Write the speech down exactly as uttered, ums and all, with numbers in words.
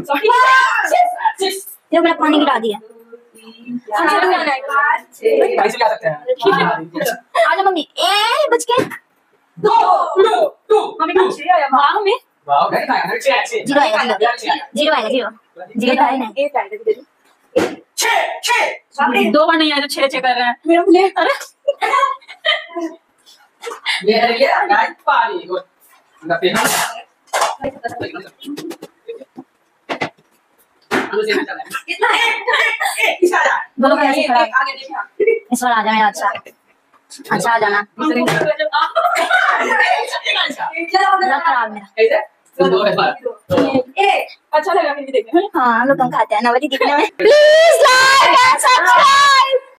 Sorry ये मैंने पानी गिरा दिया। ऐसे जा सकते हैं। आजा मम्मी। ए बच के दो दो दो हमें कहाँ छह आया? वाह हमें वाह वेरी नाइस छह छह जीरो आएगा जीरो जीरो आएगा जीरो जीरो तो है नहीं। एक आएगा दीदी। छह छह दो बार नहीं आया तो छह छह कर रहे हैं। मेरा प्ले अरे ये है ये गाइस पानी गुड ना पे हम कितना है एक इस आ जा दोनों का ऐसे खड़ा है। आगे देखा। इस बार आ जा मेरा अच्छा अच्छा आ जाना। लग खराब मेरा। कैसे दो है बार ए अच्छा लगा फिर भी देखें। हाँ हम लोग कम खाते हैं नवरी दिखने में। Please like and subscribe.